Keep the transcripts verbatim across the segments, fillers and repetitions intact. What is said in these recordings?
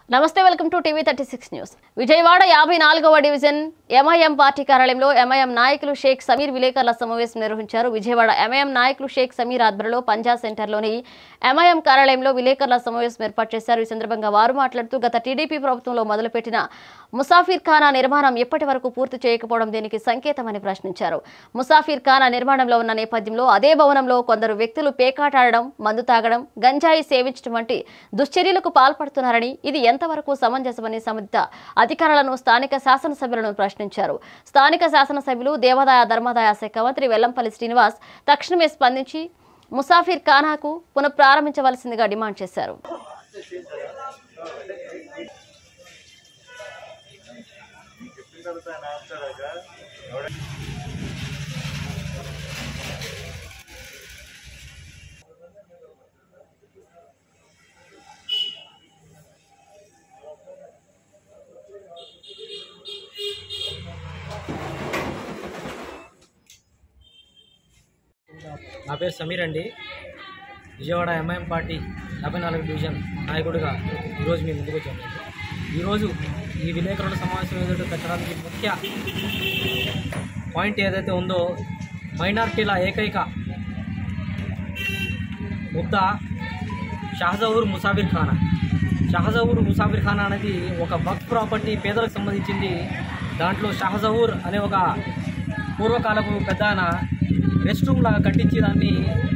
నమస్తే welcome to TV thirty six news. Vijayawada యాభై నాలుగవ డివిజన్ ఎంఐఎం పార్టీ కార్యాలయంలో ఎంఐఎం నాయకులు షేక్ సమీర్ విలేకరుల సమావేశం నిర్వహించారు. విజయవాడ ఎంఐఎం నాయకులు షేక్ సమీర్ ఆధ్వర్యంలో పంజా సెంటర్లోని ఎంఐఎం కార్యాలయంలో విలేకరుల సమావేశం ఏర్పాటు చేశారు. ఈ సందర్భంగా వారు మాట్లాడుతూ గత టీడీపీ ప్రభుత్వంలో మొదలుపెట్టిన ముసాఫిర్ ఖానా నిర్మాణం ఇప్పటి వరకు పూర్తి చేయకపోవడం దీనికి సంకేతమని ప్రశ్నించారు. ముసాఫిర్ ఖానా నిర్మాణంలో ఉన్న నేపథ్యంలో అదే భవనంలో కొందరు వ్యక్తులు పేకాటాడడం, మందు తాగడం, గంజాయి సేవించడం వంటి దుశ్చర్యలకు పాల్పడుతున్నారని, ఇది ఎంతవరకు సమంజసమని సంబంధిత అధికారులను, స్థానిక శాసనసభ్యులను ప్రశ్నించారు. స్థానిక శాసనసభ్యులు దేవాదాయ ధర్మాదాయ శాఖ మంత్రి వెల్లంపల్లి శ్రీనివాస్ తక్షణమే స్పందించి ముసాఫిర్ ఖానాకు పునఃప్రారంభించవలసిందిగా డిమాండ్ చేశారు. నా పేరు సమీర్ అండి. విజయవాడ ఎంఐఎం పార్టీ యాభై నాలుగు డివిజన్ నాయకుడిగా ఈరోజు మేము ముందుకు వచ్చాము. ఈరోజు ఈ విలేకరుల సమావేశం ఏదైతే పెట్టడానికి ముఖ్య పాయింట్ ఏదైతే ఉందో, మైనార్టీల ఏకైక ముద్ద షహజహూర్ ముసాఫిర్ ఖానా. షహజహూర్ ముసాఫిర్ ఖానా అనేది ఒక వక్ఫ్ ప్రాపర్టీ, పేదలకు సంబంధించింది. దాంట్లో షహజహూర్ అనే ఒక పూర్వకాలపు పెద్ద రెస్ట్ రూమ్ లాగా కట్టించి దాన్ని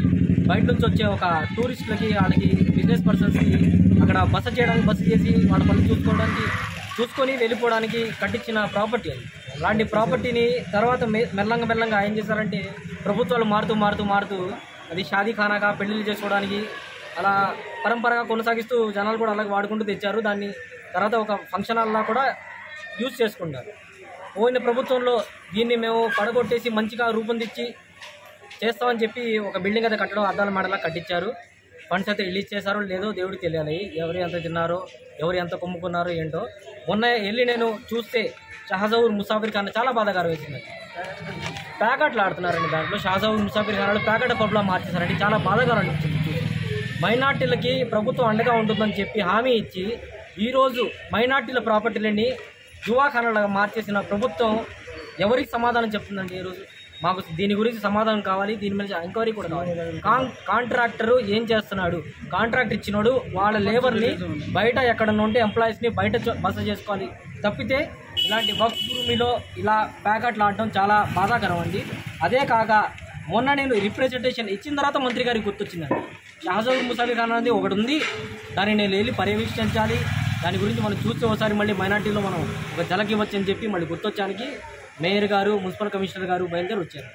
బయట నుంచి వచ్చే ఒక టూరిస్టులకి, వాళ్ళకి బిజినెస్ పర్సన్స్కి అక్కడ బస చేయడానికి, బస చేసి వాళ్ళ పనులు చూసుకోవడానికి, చూసుకొని వెళ్ళిపోవడానికి కట్టించిన ప్రాపర్టీ అది. అలాంటి ప్రాపర్టీని తర్వాత మెల్లంగా మెల్లంగా ఏం చేశారంటే, ప్రభుత్వాలు మారుతూ మారుతూ మారుతూ అది షాదీఖానాగా, పెళ్లిళ్ళు చేసుకోవడానికి అలా పరంపరగా కొనసాగిస్తూ జనాలు కూడా అలాగే వాడుకుంటూ తెచ్చారు. దాన్ని తర్వాత ఒక ఫంక్షన్ హాల్లా కూడా యూజ్ చేసుకుంటారు. పోయిన ప్రభుత్వంలో దీన్ని మేము పడగొట్టేసి మంచిగా రూపొందించి చేస్తామని చెప్పి ఒక బిల్డింగ్ అయితే కట్టడం, అద్దాల మాడలా కట్టించారు. ఫండ్స్ అయితే రిలీజ్ చేశారో లేదో దేవుడికి తెలియాలి. ఎవరు ఎంత తిన్నారో, ఎవరు ఎంత కొమ్ముకున్నారో ఏంటో. మొన్న వెళ్ళి నేను చూస్తే షహజహూర్ ముసాఫిర్ ఖానా చాలా బాధాకరం వేసింది. ప్యాకెట్లు ఆడుతున్నారండి దాంట్లో. షహజహూర్ ముసాఫిర్ ఖానాలో ప్యాకెట్ పబ్లా మార్చేశారండి. చాలా బాధాకరం అనిపించింది చూసి. మైనార్టీలకి ప్రభుత్వం అండగా ఉంటుందని చెప్పి హామీ ఇచ్చి ఈరోజు మైనార్టీల ప్రాపర్టీలని జువాఖానాలుగా మార్చేసిన ప్రభుత్వం ఎవరికి సమాధానం చెప్తుందండి? ఈరోజు మాకు దీని గురించి సమాధానం కావాలి, దీని మీద ఎంక్వైరీ కూడా కావాలి. కాన్ కాంట్రాక్టరు ఏం చేస్తున్నాడు? కాంట్రాక్ట్ ఇచ్చినోడు వాళ్ళ లేబర్ని బయట ఎక్కడన్నా ఉంటే ఎంప్లాయీస్ని బయట బస చేసుకోవాలి తప్పితే ఇలాంటి వక్ఫ్ భూమిలో ఇలా ప్యాకెట్లు ఆడటం చాలా బాధాకరం అండి. అదే కాక మొన్న నేను రిప్రజెంటేషన్ ఇచ్చిన తర్వాత మంత్రి గారికి గుర్తొచ్చిందండి, షహజహూర్ ముసాఫిర్ ఖానా అనేది ఒకటి ఉంది, దాన్ని నేను వెళ్ళి పర్యవేక్షించాలి, దాని గురించి మనం చూస్తే ఒకసారి మళ్ళీ మైనార్టీలో మనం ఒక జలకి ఇవ్వచ్చని చెప్పి మళ్ళీ గుర్తొచ్చానికి మేయర్ గారు, మున్సిపల్ కమిషనర్ గారు బయలుదేరి వచ్చారు.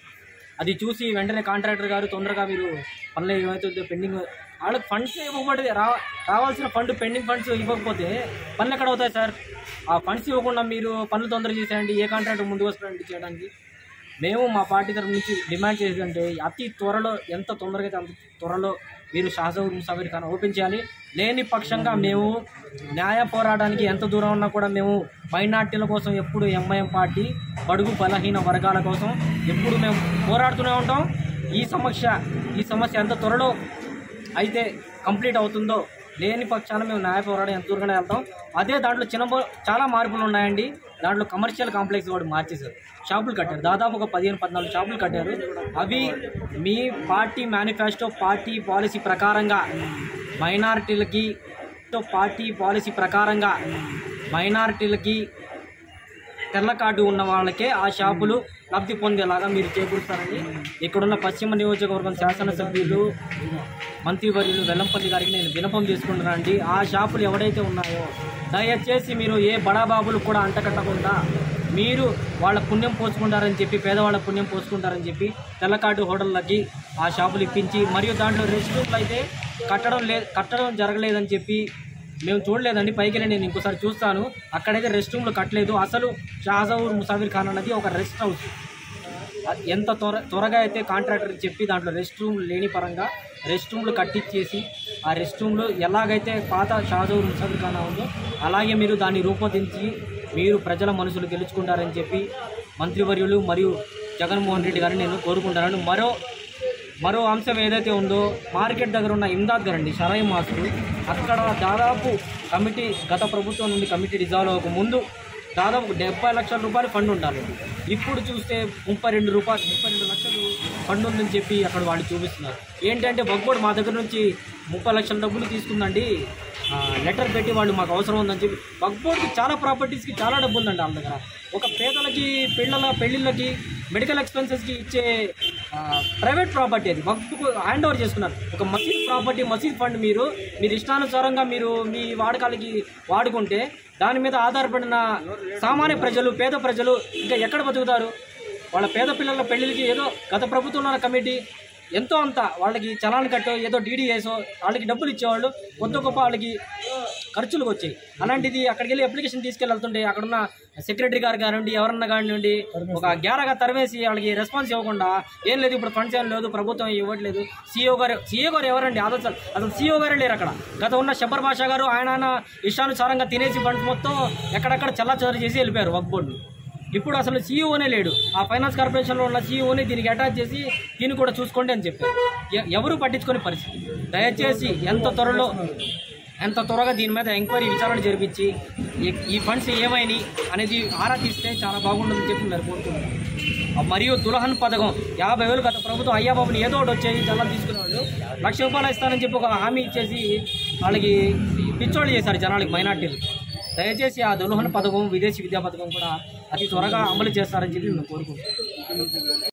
అది చూసి వెంటనే కాంట్రాక్టర్ గారు తొందరగా మీరు పనులు ఏమైతే పెండింగ్, వాళ్ళకి ఫండ్స్ ఇవ్వకపోతే రా రావాల్సిన ఫండ్ పెండింగ్ ఫండ్స్ ఇవ్వకపోతే పనులు ఎక్కడ అవుతాయి సార్? ఆ ఫండ్స్ ఇవ్వకుండా మీరు పనులు తొందర చేసేయండి. ఏ కాంట్రాక్టర్ ముందుకు వస్తారండి చేయడానికి? మేము మా పార్టీ తరఫు నుంచి డిమాండ్ చేసేదంటే అతి త్వరలో, ఎంత తొందరగా అయితే అంత త్వరలో మీరు షహజహూర్ ముసాఫిర్ ఖానా ఓపెన్ చేయాలి. లేని పక్షంగా మేము న్యాయ పోరాటానికి ఎంత దూరం ఉన్నా కూడా మేము మైనార్టీల కోసం ఎప్పుడు ఎంఐఎం పార్టీ బడుగు బలహీన వర్గాల కోసం ఎప్పుడు మేము పోరాడుతూనే ఉంటాం. ఈ సమస్య ఈ సమస్య ఎంత త్వరలో అయితే కంప్లీట్ అవుతుందో, లేని పక్షాన మేము న్యాయ పోరాటం ఎంత దూరంగానే వెళ్తాం. అదే దాంట్లో చిన్న చాలా మార్పులు ఉన్నాయండి. దాంట్లో కమర్షియల్ కాంప్లెక్స్ కూడా మార్చేశారు, షాపులు కట్టారు. దాదాపు ఒక పదిహేను పద్నాలుగు షాపులు కట్టారు. అవి మీ పార్టీ మేనిఫెస్టో, పార్టీ పాలసీ ప్రకారంగా మైనారిటీలకి పార్టీ పాలసీ ప్రకారంగా మైనారిటీలకి తెల్ల కార్డు ఉన్న వాళ్ళకే ఆ షాపులు లబ్ధి పొందేలాగా మీరు చేకూరుస్తారని ఇక్కడున్న పశ్చిమ నియోజకవర్గం శాసనసభ్యులు, మంత్రివర్యులు వెల్లంపల్లి గారికి నేను విన్నపం చేసుకుంటున్నానండి. ఆ షాపులు ఎవడైతే ఉన్నాయో దయచేసి మీరు ఏ బడాబాబులు కూడా అంటకట్టకుండా మీరు వాళ్ళ పుణ్యం పోసుకుంటారని చెప్పి, పేదవాళ్ళ పుణ్యం పోసుకుంటారని చెప్పి తెల్లకాటు హోటళ్ళకి ఆ షాపులు ఇప్పించి, మరియు దాంట్లో రెస్ట్ రూమ్లు అయితే కట్టడం లే కట్టడం జరగలేదని చెప్పి మేము చూడలేదండి. పైకి నేను ఇంకోసారి చూస్తాను, అక్కడైతే రెస్ట్ రూమ్లు కట్టలేదు. అసలు షహజహూర్ ముసాఫిర్ ఖానా అనేది ఒక రెస్ట్ హౌస్. ఎంత త్వర త్వరగా అయితే కాంట్రాక్టర్కి చెప్పి దాంట్లో రెస్ట్ రూమ్లు లేని పరంగా రెస్ట్ రూమ్లు కట్టించేసి, ఆ రెస్ట్ రూమ్లు ఎలాగైతే పాత షహజహూర్ ముసాఫిర్ ఖానా ఉందో అలాగే మీరు దాన్ని రూపొందించి మీరు ప్రజల మనసులు గెలుచుకుంటారని చెప్పి మంత్రివర్యులు మరియు జగన్మోహన్ రెడ్డి గారిని నేను కోరుకుంటున్నాను. మరో మరో అంశం ఏదైతే ఉందో మార్కెట్ దగ్గర ఉన్న ఇమ్దాద్ గారండి షరాయి మాస్టర్, అక్కడ దాదాపు కమిటీ గత ప్రభుత్వం నుండి కమిటీ డిజాల్వ్ అవ్వక ముందు దాదాపు డెబ్బై లక్షల రూపాయలు ఫండ్ ఉండాలి. ఇప్పుడు చూస్తే ముప్పై రెండు రూపాయలు ముప్పై రెండు లక్షలు ఫండ్ ఉందని చెప్పి అక్కడ వాళ్ళు చూపిస్తున్నారు. ఏంటంటే వక్ఫ్ బోర్డు మా దగ్గర నుంచి ముప్పై లక్షల డబ్బులు తీసుకుందండి, లెటర్ పెట్టి వాళ్ళు మాకు అవసరం ఉందని చెప్పి. వక్ఫ్ బోర్డుకి చాలా ప్రాపర్టీస్కి చాలా డబ్బు ఉందండి వాళ్ళ దగ్గర. ఒక పేదలకి పిల్లల పెళ్ళిళ్ళకి మెడికల్ ఎక్స్పెన్సెస్కి ఇచ్చే ప్రైవేట్ ప్రాపర్టీ అది వక్ఫ్కు హ్యాండ్ ఓవర్ చేసుకున్నారు. ఒక మసీద్ ప్రాపర్టీ మసీద్ ఫండ్ మీరు మీరు ఇష్టానుసారంగా మీరు మీ వాడకాలకి వాడుకుంటే దాని మీద ఆధారపడిన సామాన్య ప్రజలు పేద ప్రజలు ఇంకా ఎక్కడ బతుకుతారు? వాళ్ళ పేద పిల్లల పెళ్ళిళ్ళకి ఏదో గత ప్రభుత్వంలో ఉన్న కమిటీ ఎంతో అంత వాళ్ళకి చలాన్ కట్టో ఏదో డీడీఎసో వాళ్ళకి డబ్బులు ఇచ్చేవాళ్ళు, కొత్త గొప్ప వాళ్ళకి ఖర్చులకు వచ్చాయి. అలాంటిది అక్కడికి వెళ్ళి అప్లికేషన్ తీసుకెళ్తుంటే అక్కడున్న సెక్రటరీ గారు కానివ్వండి ఎవరన్నా కానివ్వండి ఒక గ్యారగా తరివేసి వాళ్ళకి రెస్పాన్స్ ఇవ్వకుండా ఏం లేదు ఇప్పుడు ఫండ్స్ ఏం లేదు ప్రభుత్వం ఇవ్వట్లేదు. సీఈఓ గారు సీఈఓ గారు ఎవరండి? అసలు అసలు సీఈఓ గారే లేరు అక్కడ. గత ఉన్న షబ్బర్ బాషా గారు ఆయన ఆయన ఇష్టానుసారంగా తినేసి ఫండ్స్ మొత్తం ఎక్కడెక్కడ చల్లాచదరు చేసి వెళ్ళిపోయారు వక్ఫ్ బోర్డు. ఇప్పుడు అసలు సీఈఓనే లేడు. ఆ ఫైనాన్స్ కార్పొరేషన్లో ఉన్న సీఈఓనే దీనికి అటాచ్ చేసి దీన్ని కూడా చూసుకోండి అని చెప్పారు. ఎవరు పట్టించుకునే పరిస్థితి. దయచేసి ఎంత త్వరలో ఎంత త్వరగా దీని మీద ఎంక్వైరీ విచారణ జరిపించి ఈ ఫండ్స్ ఏమైనాయి అనేది ఆరా తీస్తే చాలా బాగుంటుందని చెప్పి మీరు కోరుకుంటున్నారు. మరియు దుల్హన్ పథకం యాభై వేలు గత ప్రభుత్వం అయ్యాబాబుని ఏదో ఒకటి వచ్చేది చాలా తీసుకునేవాళ్ళు లక్ష రూపాయలు ఇస్తానని చెప్పి ఒక హామీ ఇచ్చేసి వాళ్ళకి పిచ్చోళ్ళు చేశారు జనాలకి, మైనార్టీలు. దయచేసి ఆ దుల్హన్ పథకం విదేశీ విద్యా పథకం కూడా అతి త్వరగా అమలు చేస్తారని చెప్పి మేము కోరుకుంటున్నాం.